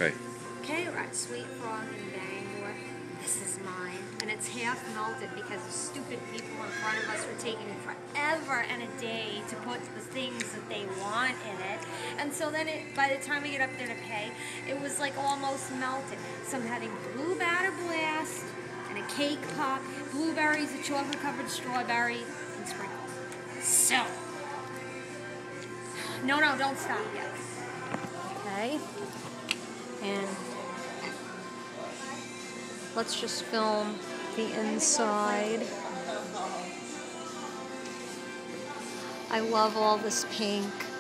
Okay. Okay, we're at Sweet Frog in Bangor. This is mine. And it's half melted because the stupid people in front of us were taking forever and a day to put the things that they want in it. And so then by the time we get up there to pay, it was like almost melted. So I'm having blue batter blast and a cake pop, blueberries, a chocolate covered strawberry, and sprinkles. So, no, don't stop yet. Okay. And let's just film the inside. I love all this pink.